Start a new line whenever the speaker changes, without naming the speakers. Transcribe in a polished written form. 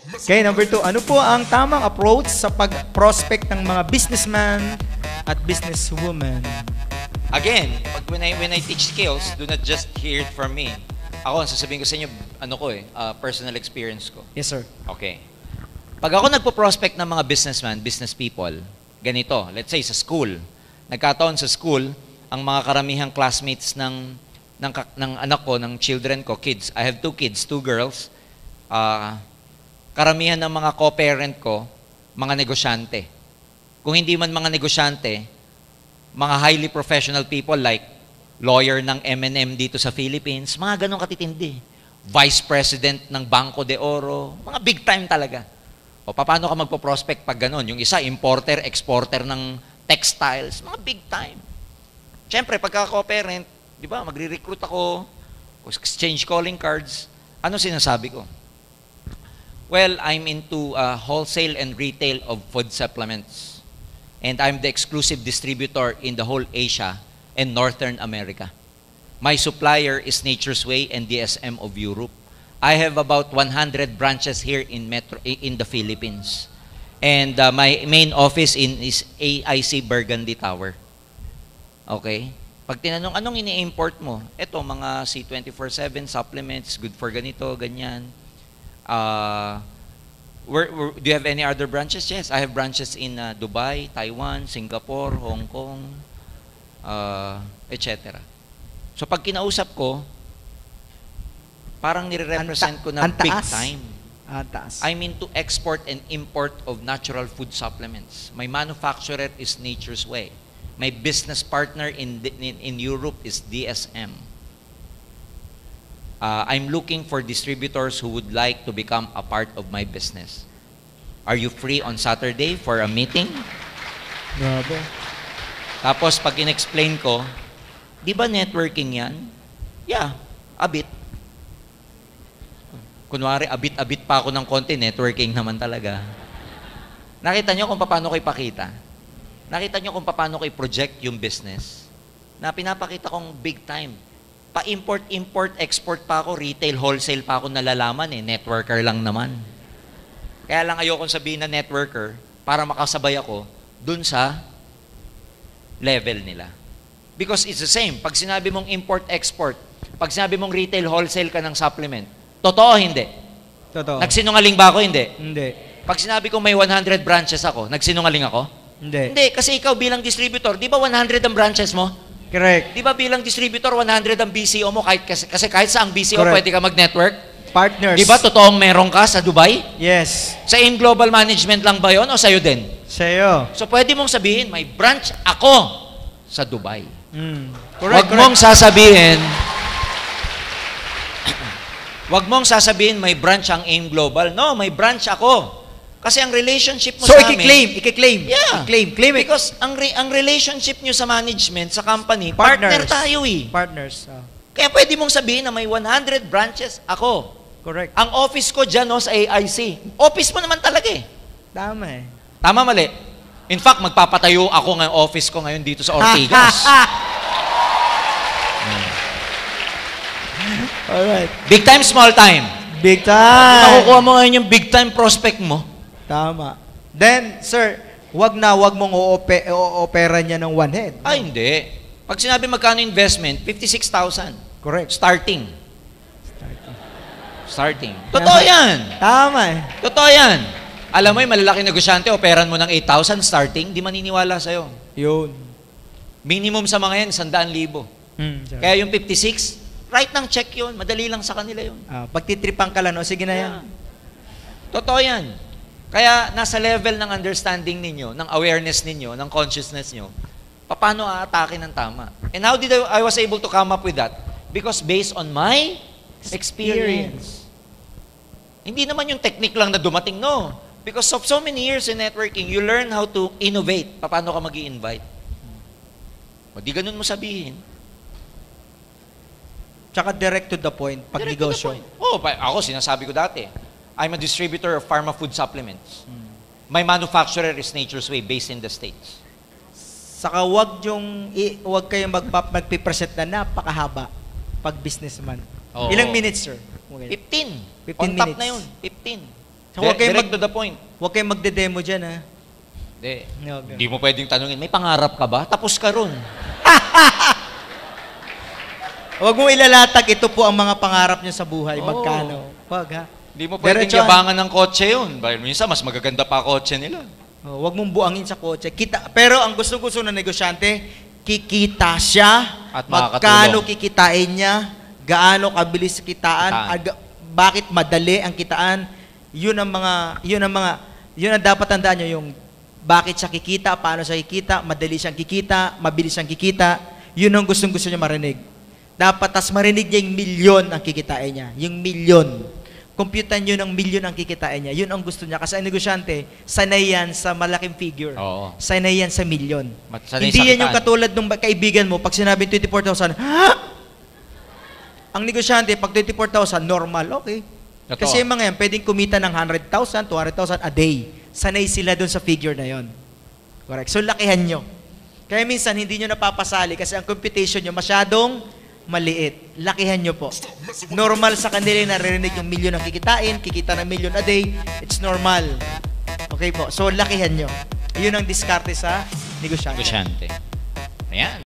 Okay, number 2. Ano po ang tamang approach sa pag-prospect ng mga businessman at businesswoman?
Again, when I teach skills, do not just hear it from me. Ako, ang sasabihin ko sa inyo, personal experience ko.
Yes, sir.
Okay. Pag ako nagpo-prospect ng mga businessman, business people, ganito, let's say sa school, nagkataon sa school, ang mga karamihang classmates ng anak ko, ng children ko, kids. I have 2 kids, 2 girls. Karamihan ng mga co-parent ko, mga negosyante. Kung hindi man mga negosyante, mga highly professional people like lawyer ng M&M dito sa Philippines, mga ganong katitindi. Vice President ng Banco de Oro, mga big time talaga. O paano ka magpo-prospect pag ganon? Yung isa, importer, exporter ng textiles, mga big time. Siyempre, pagka co-parent, di ba, magre-recruit ako, exchange calling cards, ano sinasabi ko? Well, I'm into wholesale and retail of food supplements. And I'm the exclusive distributor in the whole Asia and Northern America. My supplier is Nature's Way and DSM of Europe. I have about 100 branches here in the Philippines. And my main office is AIC Burgundy Tower. Okay? Pag tinanong, anong ini-import mo? Ito, mga C24/7 supplements, good for ganito, ganyan. Do you have any other branches? Yes, I have branches in Dubai, Taiwan, Singapore, Hong Kong, etc. So pag kinausap ko, parang nire-represent ko na big time. I'm into export and import of natural food supplements. My manufacturer is Nature's Way. My business partner in Europe is DSM. I'm looking for distributors who would like to become a part of my business. Are you free on Saturday for a meeting?
Grabe.
Tapos pag in-explain ko, di ba networking yan? Yeah, a bit. Kunwari, abit-abit pa ako ng konti, networking naman talaga. Nakita nyo kung paano ko ipakita? Nakita nyo kung paano ko i-project yung business? Na pinapakita kong big time. Pa-import, export pa ako, retail, wholesale pa ako nalalaman networker lang naman. Kaya lang ayokong sabihin na networker para makasabay ako dun sa level nila. Because it's the same. Pag sinabi mong import, export, pag sinabi mong retail, wholesale ka ng supplement, totoo hindi?
Totoo.
Nagsinungaling ba ako? Hindi.
Hindi.
Pag sinabi kong may 100 branches ako, nagsinungaling ako?
Hindi.
Hindi, kasi ikaw bilang distributor, di ba 100 ang branches mo?
Correct.
Di ba bilang distributor, 100 ang BCO mo? Kasi kahit sa ang BCO,
Correct.
pwede ka mag-network?
Partners.
Di ba totoong meron ka sa Dubai?
Yes.
Sa AIM Global Management lang ba yun o sa'yo din?
Sa'yo.
So pwede mong sabihin, may branch ako sa Dubai.
Correct,
Wag mong sasabihin may branch ang AIM Global. No, may branch ako. Kasi ang relationship mo
So,
sa amin...
i-claim.
Yeah.
Claim it.
Because ang relationship nyo sa management, sa company, partner tayo eh.
Partners.
Kaya pwede mong sabihin na may 100 branches ako.
Correct.
Ang office ko dyan sa AIC. Office mo naman talaga eh.
Tama eh.
Tama, mali. In fact, magpapatayo ako ng office ko ngayon dito sa Ortigas.
Alright.
Big time, small time.
Big time.
Makukuha mo ngayon yung big time prospect mo.
Tama. Then, sir, wag mong o-opera niya ng one head.
Ay, hindi. Pag sinabi magkano investment, 56,000.
Correct.
Starting. Totoo yan.
Tama eh.
Totoo yan. Alam mo yung malalaking negosyante, operan mo ng 8,000 starting, di maniniwala sa'yo.
Yun.
Minimum sa mga yan, 100,000. Kaya yung 56, write ng check yun. Madali lang sa kanila yun.
Pagtitripan ka lang, sige na yan.
Totoo yan. Kaya nasa level ng understanding ninyo, ng awareness ninyo, ng consciousness nyo, paano aatake ng tama. And how did I was able to come up with that? Because based on my experience. Hindi naman yung technique lang na dumating, no. Because of so many years in networking, you learn how to innovate. Paano ka mag-i-invite? O di ganun mo sabihin.
Tsaka direct to the point, pag negosyo.
Ako, sinasabi ko dati, I'm a distributor of pharma food supplements. My manufacturer is Nature's Way, based in the States.
Saka wag kayong magpipresent na napakahaba pag businessman.
Oo.
Ilang minutes, sir?
15.
15
On top
minutes.
na yun. 15.
So, huwag kayong
Direct to the point.
huwag kayong magde-demo dyan, ha?
Hindi.
Okay.
Hindi mo pwedeng tanungin, may pangarap ka ba? Tapos ka ron.
Huwag mo ilalatag, ito po ang mga pangarap niyo sa buhay.
Oo.
Magkano? Huwag, ha?
Hindi mo pwedeng
Diretso,
yabangan ng kotse yun. Dahil minsan, mas magaganda pa kotse nila.
Oh, huwag mong buangin sa kotse. Pero ang gusto-gusto ng negosyante, kikita siya,
At
magkano
makakatulong.
kikitain niya, gaano kabilis kitaan,
Kitaan.
bakit madali ang kitaan. Yun ang dapat tandaan niyo, yung bakit siya kikita, paano siya kikita, madali siyang kikita, mabilis siyang kikita. Yun ang gustong-gusto niya marinig. Dapat tas marinig niya yung milyon ang kikitain niya. Yung milyon. Computan nyo ng milyon ang kikitain niya. Yun ang gusto niya. Kasi ang negosyante, sanay yan sa malaking figure.
Oo.
Sanay yan sa milyon.
Sanay
Hindi
sa
yan yung
kitaan.
katulad ng kaibigan mo, pag sinabing 24,000, ha? Ang negosyante, pag 24,000, normal, okay.
Totoo.
Kasi yung mga yan, pwedeng kumita ng 100,000, 200,000 a day. Sanay sila dun sa figure na yon. Correct. So, lakihan nyo. Kaya minsan, hindi nyo napapasali kasi ang computation nyo masyadong maliit. Lakihan nyo po. Normal sa kanila yung naririnig yung milyon ang kikitain, kikita ng milyon a day. It's normal. Okay po. So, lakihan nyo. Yun ang diskarte sa negosyante.
Negosyante. Ayan.